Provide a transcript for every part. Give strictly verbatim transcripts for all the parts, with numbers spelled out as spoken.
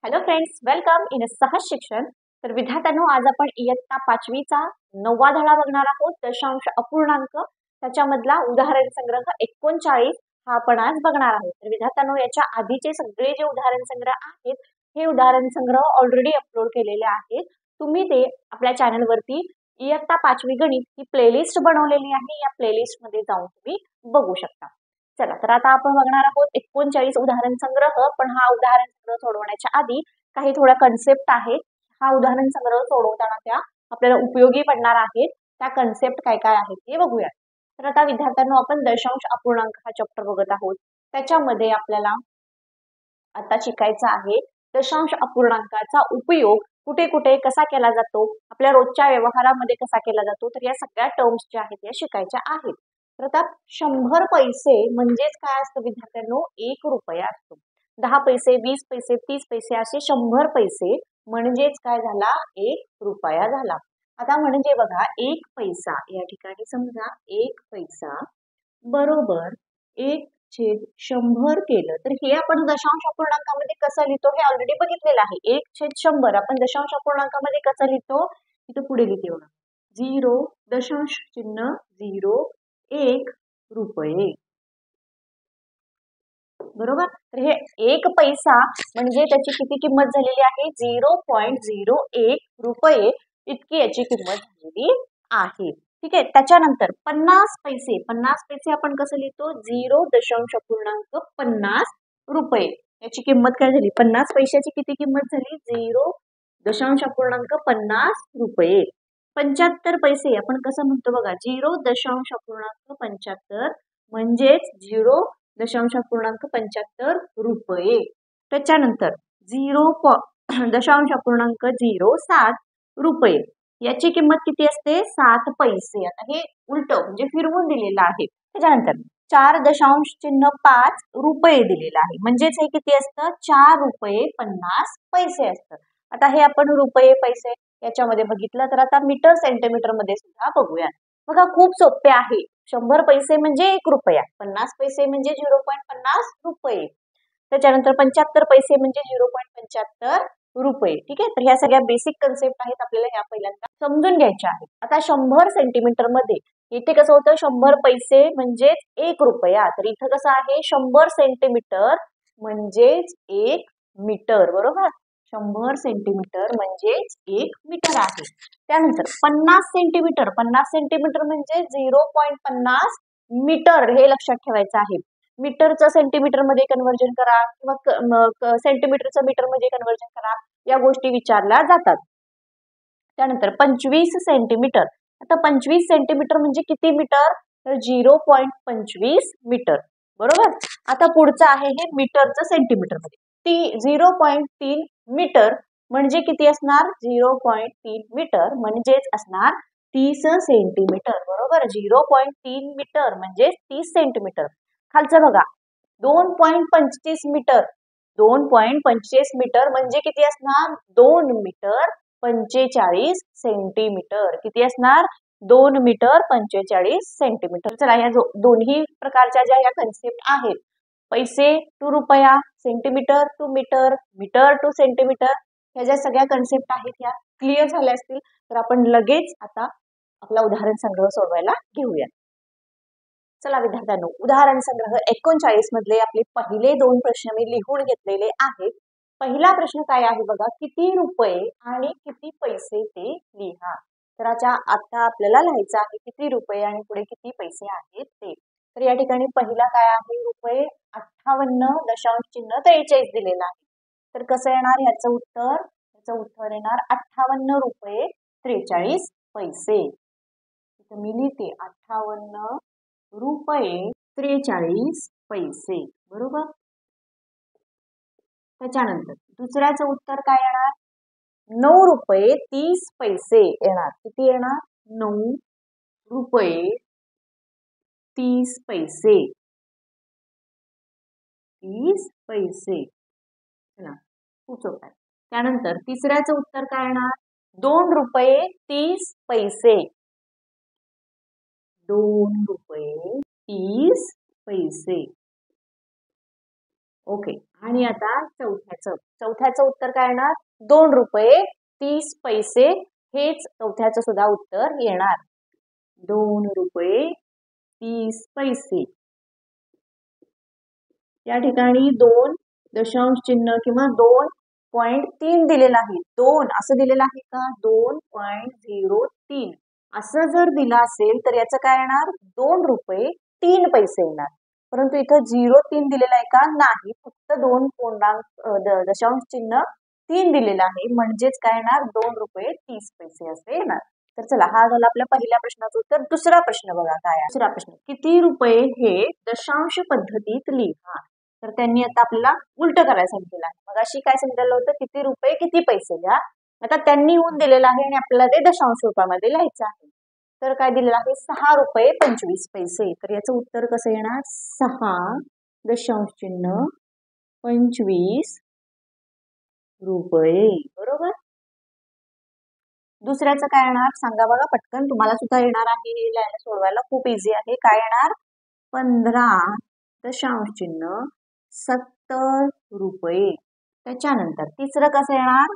Hello friends, welcome in सहज शिक्षण. तर विद्यार्थ्यांनो, आज आपण इयत्ता पाचवीचा नववा धडा बघणार आहोत. दशांश अपूर्णांक त्याच्यामधला उदाहरण संग्रह एकोणचाळीस हा आपण आज बघणार आहोत. तर विद्यार्थ्यांनो, याच्या आधीचे सगळे जे उदाहरण संग्रह आहेत हे उदाहरण संग्रह ऑलरेडी अपलोड केलेले आहेत. तुम्ही ते आपल्या चॅनल वरती इयत्ता पाचवी गणित ही प्लेलिस्ट बनवलेली आहे. या प्लेलिस्ट मध्ये जाऊन तुम्ही बघू शकता. चला, तर आता आपण बघणार आहोत एकोणचाळीस उदाहरण संग्रह. पण हा उदाहरण संग्रह सोडवण्याच्या आधी काही थोड्या कन्सेप्ट आहेत. हा उदाहरण संग्रह सोडवताना त्या आपल्याला उपयोगी पडणार आहेत. त्या कन्सेप्ट काय काय आहेत हे बघूया. तर आता विद्यार्थ्यांनो, आपण दशांश अपूर्णांक हा चॅप्टर बघत आहोत. त्याच्यामध्ये आपल्याला आता शिकायचं आहे दशांश अपूर्णांकाचा उपयोग कुठे कुठे कसा केला जातो, आपल्या रोजच्या व्यवहारामध्ये कसा केला जातो. तर या सगळ्या टर्म्स ज्या आहेत या शिकायच्या आहेत. तर आता शंभर पैसे म्हणजेच काय असतं विद्यार्थ्यांनो? एक रुपया असतो. दहा पैसे, वीस पैसे, तीस पैसे असे शंभर पैसे म्हणजेच काय झाला? एक रुपया झाला. आता म्हणजे बघा, एक पैसा या ठिकाणी समजा एक पैसा बरोबर एक छेद शंभर केलं तर हे आपण दशांश अपूर्णांकामध्ये कसं लिहितो हे ऑलरेडी बघितलेलं आहे. एक छेद शंभर आपण दशांश अपूर्णांकामध्ये कसं लिहितो? इथं पुढे लिहिते बघा, झिरो दशांश चिन्ह झिरो एक रुपये. बरोबर. तर हे एक पैसा म्हणजे त्याची किती किंमत झालेली आहे? झिरो पॉईंट झिरो एक रुपये इतकी याची किंमत झालेली आहे. ठीक आहे. त्याच्यानंतर पन्नास पैसे पन्नास पैसे आपण कसं लिहितो? झिरो दशांश अपूर्णांक पन्नास रुपये याची किंमत काय झाली? पन्नास पैशाची किती किंमत झाली? झिरो दशांश अपूर्णांक पन्नास रुपये. पंच्याहत्तर पैसे आपण कसं म्हणतो बघा? झिरो दशांश अपूर्णांक पंच्याहत्तर म्हणजेच झिरो दशांश अपूर्णांक पंच्याहत्तर रुपये. त्याच्यानंतर झिरो दशांश अपूर्णांक झिरो सात रुपये याची किंमत किती असते? सात पैसे. आता हे उलट म्हणजे फिरवून दिलेलं आहे. त्याच्यानंतर चार दशांश चिन्ह पाच रुपये दिलेलं आहे म्हणजेच हे किती असतं? चार रुपये पन्नास पैसे असतं. आता हे आपण रुपये पैसे याच्यामध्ये बघितलं तर आता मीटर सेंटीमीटर मध्ये सुद्धा बघूया. बघा, खूप सोपे आहे. शंभर पैसे म्हणजे एक रुपया, पन्नास पैसे म्हणजे झिरो पॉईंट पन्नास रुपये, त्याच्यानंतर पंच्याहत्तर पैसे म्हणजे झिरो पॉईंट पंच्याहत्तर रुपये. ठीक आहे. तर ह्या सगळ्या बेसिक कन्सेप्ट आहेत, आपल्याला ह्या पहिल्यांदा समजून घ्यायच्या आहेत. आता शंभर सेंटीमीटर मध्ये इथे कसं होतं? शंभर पैसे म्हणजेच एक रुपया. तर इथं कसं आहे? शंभर सेंटीमीटर म्हणजेच एक मीटर. बरोबर. शंभर सेंटीमीटर म्हणजेच एक मीटर आहे. त्यानंतर पन्नास सेंटीमीटर पन्नास सेंटीमीटर म्हणजे झिरो पॉईंट पन्नास मीटर हे लक्षात ठेवायचं आहे. मीटरचं सेंटीमीटर मध्ये कन्वर्जन करा किंवा सेंटीमीटरचं मीटर मध्ये कन्वर्जन करा, या गोष्टी विचारल्या जातात. त्यानंतर पंचवीस सेंटीमीटर. आता पंचवीस सेंटीमीटर म्हणजे किती मीटर? तर झिरो पॉईंट पंचवीस मीटर. बरोबर. आता पुढचं आहे हे मीटरचं सेंटीमीटर मध्ये. ती झिरो पॉईंट तीन मीटर म्हणजे किती असणार? झिरो पॉईंट तीन मीटर म्हणजेच असणार तीस सेंटीमीटर. बरोबर. झिरो पॉईंट तीन मीटर म्हणजे तीस सेंटीमीटर. खालचं बघा, दोन पॉईंट पंचवीस मीटर दोन पॉईंट पंचवीस मीटर म्हणजे किती असणार? दोन मीटर पंचेचाळीस सेंटीमीटर. किती असणार? दोन मीटर पंचेचाळीस सेंटीमीटर. चला, या दोन्ही प्रकारच्या ज्या या कन्सेप्ट आहेत, पैसे टू रुपया, centimetre to metre, metre to centimetre, ह्या ज्या सगळ्या कन्सेप्ट आहेत ह्या क्लिअर झाल्या असतील तर आपण लगेच आता आपला उदाहरण संग्रह सोडवायला घेऊया. चला विद्यार्थ्यांनो, उदाहरण संग्रह एकोणचाळीस मधले आपले पहिले दोन प्रश्न मी लिहून घेतलेले आहेत. पहिला प्रश्न काय आहे बघा, किती रुपये आणि किती पैसे ते लिहा. तर आता आपल्याला लिहायचं आहे किती रुपये आणि पुढे किती पैसे आहेत ते. तर या ठिकाणी पहिला काय आहे? रुपये अठ्ठावन्न दशांश चिन्ह त्रेचाळीस दिलेला आहे. तर कसं येणार याचं उत्तर? याचं उत्तर येणार अठ्ठावन्न रुपये त्रेचाळीस पैसे. इथं मी लिहिते अठ्ठावन्न रुपये त्रेचाळीस पैसे. बरोबर. त्याच्यानंतर दुसऱ्याचं उत्तर काय येणार? नऊ रुपये तीस पैसे येणार. किती येणार? नऊ रुपये तीस पैसे. तीस पैसे. खूप सोपं आहे. त्यानंतर तिसऱ्याचं उत्तर काय येणार? दोन रुपये तीस पैसे. दोन रुपये तीस पैसे. ओके. आणि आता चौथ्याचं चौथ्याचं उत्तर काय येणार? दोन रुपये तीस पैसे हेच चौथ्याचं सुद्धा उत्तर येणार. दोन रुपये तीस पैसे. या ठिकाणी दोन दशांश चिन्ह किंवा दोन पॉइंट तीन दिलेलं आहे. दोन असं दिलेलं आहे का? दोन पॉइंट झिरो तीन असं जर दिलं असेल तर याचं काय येणार? दोन रुपये तीन पैसे येणार. परंतु इथं झिरो तीन दिलेलं आहे का? नाही, फक्त दोन पूर्णांक दशांश चिन्ह तीन दिलेलं आहे, म्हणजेच काय येणार? दोन रुपये तीस पैसे असे येणार. तर चला, हा झाला आपल्या पहिल्या प्रश्नाचं उत्तर. दुसरा प्रश्न बघा काय आहे. दुसरा प्रश्न, किती रुपये हे दशांश पद्धतीत लिहा. तर त्यांनी आता आपल्याला उलट करायला सांगितलेलं आहे. मग अशी काय सांगितलेलं होतं? किती रुपये किती पैसे लिहा. आता त्यांनी येऊन दिलेलं आहे आणि आपल्याला ते दशांश रूपामध्ये लिहायचं आहे. तर काय दिलेलं आहे? सहा रुपये पंचवीस पैसे. तर याचं उत्तर कसं येणार? सहा दशांश चिन्ह पंचवीस रुपये. बरोबर. दुसऱ्याचं काय येणार? सांगा बघा पटकन, तुम्हाला सुद्धा येणार आहे हे लिहायला सोडवायला खूप इझी आहे. काय येणार? पंधरा दशांश चिन्ह सत्तर रुपये. त्याच्यानंतर तिसरं कसं येणार?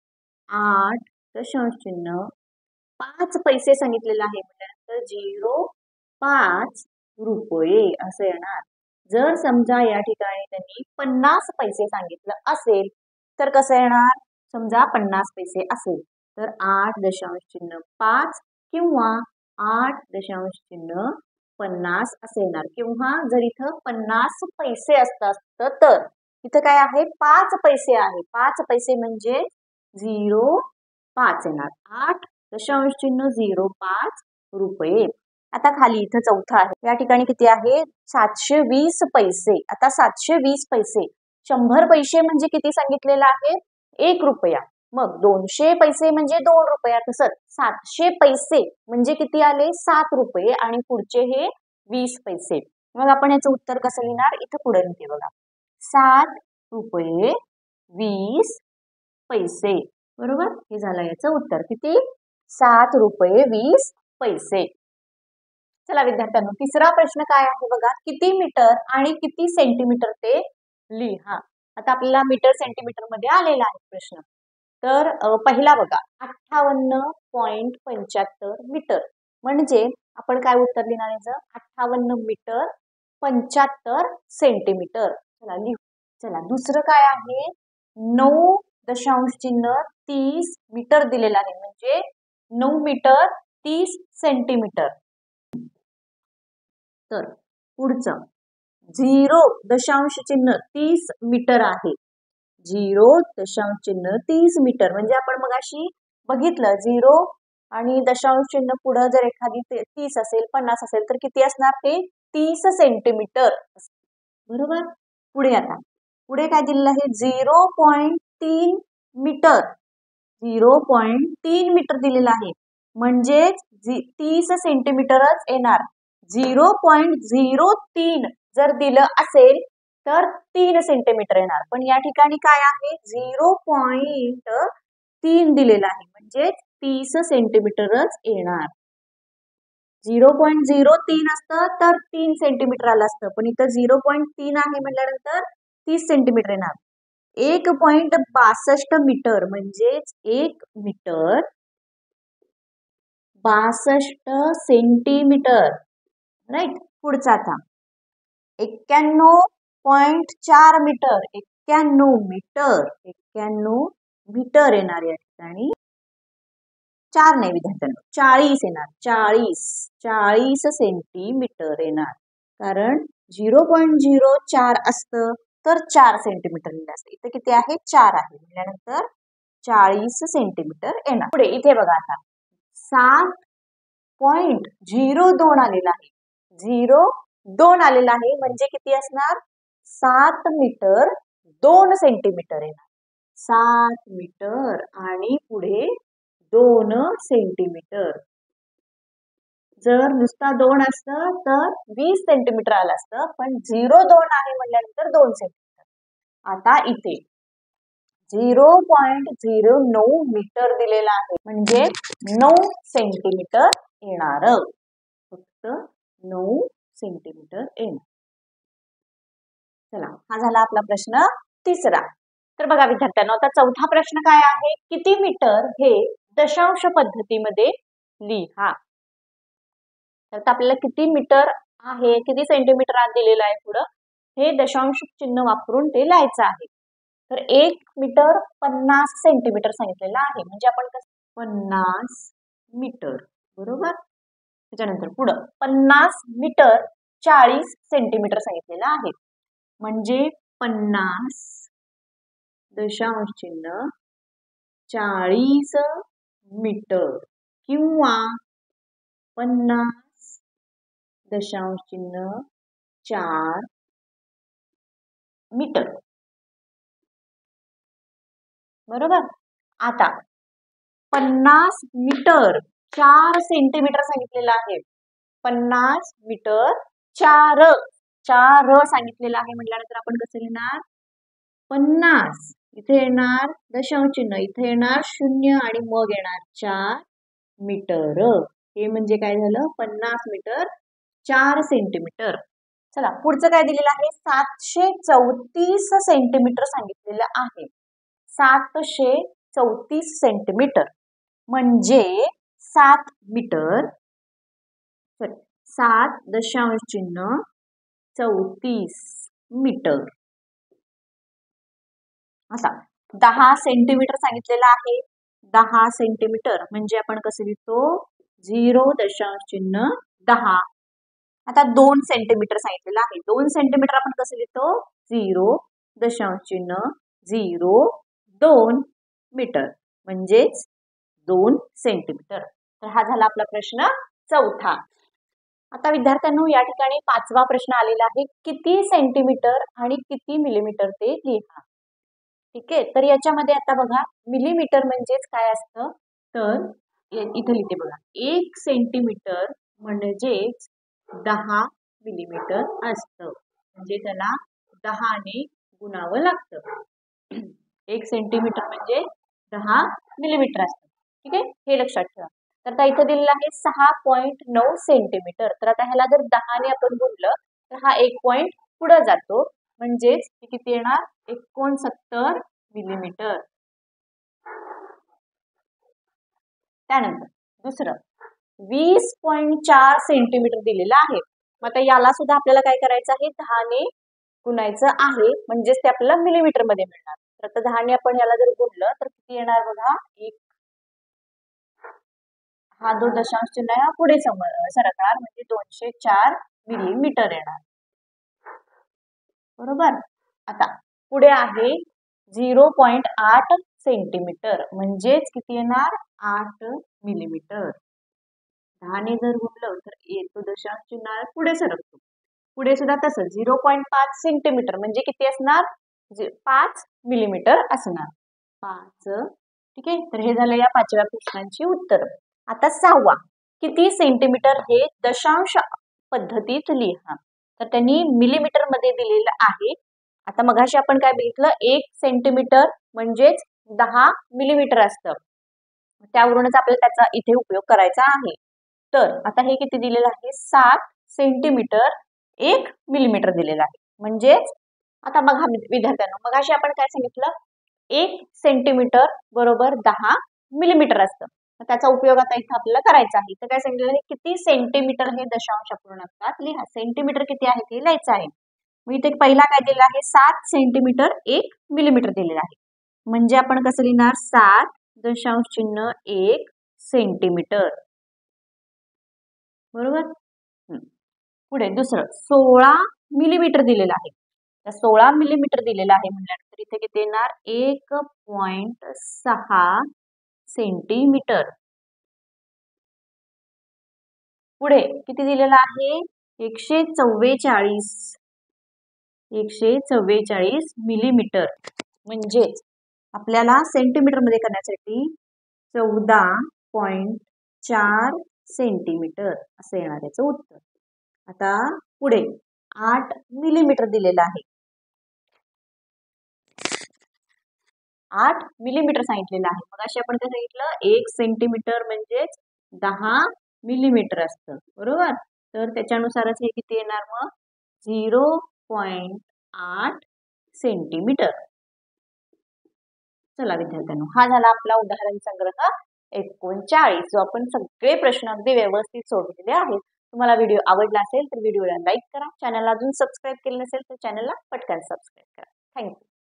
आठ दशांश चिन्ह पाच पैसे सांगितलेलं आहे, म्हटल्यानंतर झिरो पाच रुपये असं येणार. जर समजा या ठिकाणी त्यांनी पन्नास पैसे सांगितलं असेल तर कसं येणार? समजा पन्नास पैसे असेल तर आठ दशांश चिन्ह पाच किंवा आठ दशांश चिन्ह पन्नास असे येणार. किंवा जर इथं पन्नास पैसे असतं तर इथं काय आहे? पाच पैसे आहे. पाच पैसे म्हणजे झिरो पाच येणार. आठ दशांश चिन्ह झिरो पाच रुपये. आता खाली इथं चौथा आहे. या ठिकाणी किती आहे? सातशे वीस पैसे. आता सातशे वीस पैसे, शंभर पैसे म्हणजे किती सांगितलेलं आहे? एक रुपया. मग दोनशे पैसे म्हणजे दोन रुपया. तसंच सातशे पैसे म्हणजे किती आले? सात रुपये. आणि पुढचे हे वीस पैसे. मग आपण याचं उत्तर कसं लिहिणार? इथं पुढे लिहिते बघा, सात रुपये वीस पैसे. बरोबर. हे झालं याचं उत्तर. किती? सात रुपये वीस पैसे. चला विद्यार्थ्यांनो, तिसरा प्रश्न काय आहे बघा, किती मीटर आणि किती सेंटीमीटर ते लिहा. आता आपल्याला मीटर सेंटीमीटर मध्ये आलेला आहे प्रश्न. तर पहिला बघा, अठ्ठावन्न पॉइंट पंच्याहत्तर मीटर. म्हणजे आपण काय उत्तर लिहिणार याचं? अठ्ठावन्न मीटर पंच्याहत्तर सेंटीमीटर. चला लिहू. चला दुसरं काय आहे? नऊ दशांश चिन्ह तीस मीटर दिलेला आहे, म्हणजे नऊ मीटर तीस सेंटीमीटर. तर पुढचं झिरो दशांश चिन्ह तीस मीटर आहे. झिरो दशांश चिन्ह तीस मीटर म्हणजे आपण मगाशी बघितलं, झिरो आणि दशांश चिन्ह पुढे जर एखादी तीस असेल, पन्नास असेल तर किती असणार? ते तीस सेंटीमीटर. बरोबर. पुढे आता पुढे काय दिलेलं आहे? झिरो पॉइंट तीन मीटर. झिरो पॉइंट तीन मीटर दिलेलं आहे, म्हणजेच तीस सेंटीमीटरच येणार. झिरो पॉइंट झिरो तीन जर दिलं असेल तर तीन सेंटीमीटर येणार. पण या ठिकाणी काय आहे? झिरो पॉइंट तीन दिलेला आहे, म्हणजे तीस सेंटीमीटरच येणार. झिरो पॉइंट झिरो तीन असतं तर तीन सेंटीमीटर आलं असतं, पण इथं झिरो पॉइंट तीन आहे म्हटल्यानंतर तीस सेंटीमीटर येणार. एक पॉइंट बासष्ट मीटर म्हणजेच एक मीटर बासष्ट सेंटीमीटर. राईट. पुढचा आता एक्क्याण्णव पॉइंट चार मीटर. एक्क्याण्णव मीटर. एक्क्याण्णव मीटर येणार या ठिकाणी. चार नाही विद्यार्थ्यांनो, चाळीस येणार. चाळीस चाळीस सेंटीमीटर येणार. कारण झिरो पॉइंट झिरो चार असतं तर चार सेंटीमीटर लिहिलं असतं. इथे किती आहे? चार आहे. म्हटल्यानंतर चाळीस सेंटीमीटर येणार. पुढे इथे बघा आता सात पॉइंट झिरो दोन आलेला आहे. झिरो दोन आलेला आहे म्हणजे किती असणार? सात मीटर दोन सेंटीमीटर येणार. सात मीटर आणि पुढे दोन सेंटीमीटर. जर नुसता दोन असतं तर वीस सेंटीमीटर आलं असतं, पण झिरो दोन आहे म्हटल्यानंतर दोन सेंटीमीटर. आता इथे झिरो पॉइंट झिरो नऊ मीटर दिलेला आहे, म्हणजे नऊ सेंटीमीटर येणार. फक्त नऊ सेंटीमीटर येणार. चला, हा झाला आपला प्रश्न तिसरा. तर बघा विद्यार्थ्यांनो, आता चौथा प्रश्न काय आहे, किती मीटर हे दशांश पद्धतीमध्ये लिहा. तर आपल्याला किती मीटर आहे, किती सेंटीमीटर आत दिलेलं आहे पुढं, हे दशांश चिन्ह वापरून ते लिहायचं आहे. तर एक मीटर पन्नास सेंटीमीटर सांगितलेलं आहे, म्हणजे आपण कसं पन्नास मीटर, बरोबर. त्याच्यानंतर पुढं पन्नास मीटर चाळीस सेंटीमीटर सांगितलेलं आहे, म्हणजे पन्नास दशांश चिन्ह चाळीस मीटर किंवा पन्नास दशांश चिन्ह चार मीटर, बरोबर. आता पन्नास मीटर चार सेंटीमीटर सांगितलेलं आहे, पन्नास मीटर चार चार सांगितलेलं आहे म्हटल्यानंतर आपण कसं लिहिणार, पन्नास इथे येणार दशांश चिन्ह, इथे येणार शून्य आणि मग येणार चार मीटर. हे म्हणजे काय झालं, पन्नास मीटर चार सेंटीमीटर. चला, पुढचं काय दिलेलं आहे, सातशे चौतीस सेंटीमीटर सांगितलेलं आहे, सातशे चौतीस सेंटीमीटर म्हणजे सात मीटर, सात दशांश चिन्ह चौतीस मीटर असा. दहा सेंटीमीटर सांगितलेला आहे, दहा सेंटीमीटर म्हणजे आपण कसं लिहितो, झिरो दशांश चिन्ह दहा. आता दोन सेंटीमीटर सांगितलेलं आहे, दोन सेंटीमीटर आपण कसं लिहितो, झिरो दशांश चिन्ह झिरो दोन मीटर म्हणजेच दोन सेंटीमीटर. तर हा झाला आपला प्रश्न चौथा. आता विद्यार्थ्यांनो, या ठिकाणी पाचवा प्रश्न आलेला आहे, किती सेंटीमीटर आणि किती मिलीमीटर ते लिहा. ठीक आहे, तर याच्यामध्ये आता बघा, मिलीमीटर म्हणजेच काय असतं, तर इथे लिहिते बघा, एक सेंटीमीटर म्हणजेच दहा मिलीमीटर असतं, म्हणजे त्याला दहाने गुणावं लागतं. एक सेंटीमीटर म्हणजे दहा मिलीमीटर असतं. ठीक आहे, हे लक्षात ठेवा. तर आता इथे दिलेलं आहे सहा पॉईंट नऊ सेंटीमीटर. तर आता ह्याला जर दहाने आपण गुणलं तर हा एक पॉईंट पुढे जातो, म्हणजेच किती येणार, एकोणसत्तर मिलीमीटर. त्यानंतर दुसरं वीस पॉईंट चार सेंटीमीटर दिलेलं आहे. मग आता याला सुद्धा आपल्याला काय करायचं आहे, दहाने गुणायचं आहे, म्हणजेच ते आपल्याला मिलीमीटर मध्ये मिळणार. तर आता दहाने आपण याला जर गुणलं तर किती येणार बघा, एक हा जो दशांश चिन्ह आहे हा पुढे सरकणार, म्हणजे दोनशे चार मिलीमीटर येणार, बरोबर. आता पुढे आहे झिरो पॉईंट आठ सेंटीमीटर म्हणजेच किती येणार, आठ मिलीमीटर. दहाने जर गुणलं तर येतो दशांश चिन्ह पुढे सरकतो, पुढे सुद्धा तसं झिरो पॉईंट पाच सेंटीमीटर म्हणजे किती असणार, पाच मिलीमीटर असणार, पाच. ठीक आहे, तर हे झालं या पाचव्या प्रश्नांची उत्तर. आता सहावा, किती सेंटीमीटर हे दशांश पद्धतीत लिहा. तर त्यांनी मिलीमीटर मध्ये दिलेलं आहे. आता मगाशी आपण काय बघितलं, एक सेंटीमीटर म्हणजेच दहा मिलीमीटर असतं, त्यावरूनच आपल्याला त्याचा इथे उपयोग करायचा आहे. तर आता हे किती दिलेलं आहे, सात सेंटीमीटर एक मिलीमीटर दिलेलं आहे. म्हणजेच आता बघा विद्यार्थ्यांनो, मगाशी आपण काय सांगितलं, एक सेंटीमीटर बरोबर दहा मिलीमीटर असतं, त्याचा उपयोग आता इथे आपल्याला करायचा आहे. तर काय सांगितलं आहे, किती सेंटीमीटर हे दशांश अपूर्णांकात लिहा. सेंटीमीटर किती आहे ते लिहायचं आहे. मग इथे पहिला काय दिलेला आहे, सात सेंटीमीटर एक मिलीमीटर दिलेला आहे, म्हणजे आपण कसं लिहिणार, सात दशांश चिन्ह एक सेंटीमीटर, बरोबर. पुढे दुसरं सोळा मिलीमीटर दिलेलं आहे. तर सोळा मिलीमीटर दिलेलं आहे म्हटल्यानंतर इथे किती येणार, एक पॉइंट सहा सेंटीमीटर. पुढे किती दिलेलं आहे, एकशे चव्वेचाळीस एकशे चव्वेचाळीस मिलीमीटर. म्हणजे आपल्याला सेंटीमीटर मध्ये करण्यासाठी चौदा पॉइंट चार सेंटीमीटर असं येणार याचं उत्तर. आता पुढे आठ मिलीमीटर दिलेलं आहे, आठ मिलीमीटर सांगितलेलं आहे. मग अशी आपण काय सांगितलं, एक सेंटीमीटर म्हणजेच दहा मिलीमीटर असतं, बरोबर. तर त्याच्यानुसारच हे किती येणार, मग झिरो पॉइंट आठ सेंटीमीटर. चला विद्यार्थ्यांनो, हा झाला आपला उदाहरण संग्रह एकोणचाळीस, जो आपण सगळे प्रश्न अगदी व्यवस्थित सोडवलेले आहेत. तुम्हाला व्हिडिओ आवडला असेल तर व्हिडिओला लाईक करा. चॅनलला अजून सबस्क्राईब केले नसेल तर चॅनलला पटकन सबस्क्राईब करा. थँक्यू.